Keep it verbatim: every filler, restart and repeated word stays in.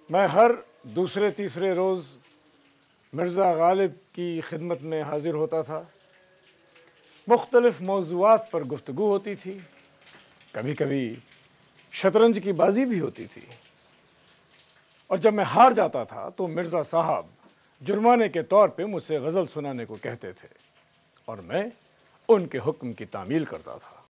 मैं हर दूसरे तीसरे रोज़ मिर्ज़ा गालिब की खिदमत में हाजिर होता था। मुख्तलिफ मौज़ूआत पर गुफ्तगू होती थी, कभी कभी शतरंज की बाजी भी होती थी। और जब मैं हार जाता था तो मिर्ज़ा साहब जुर्माने के तौर पे मुझसे गज़ल सुनाने को कहते थे और मैं उनके हुक्म की तामील करता था।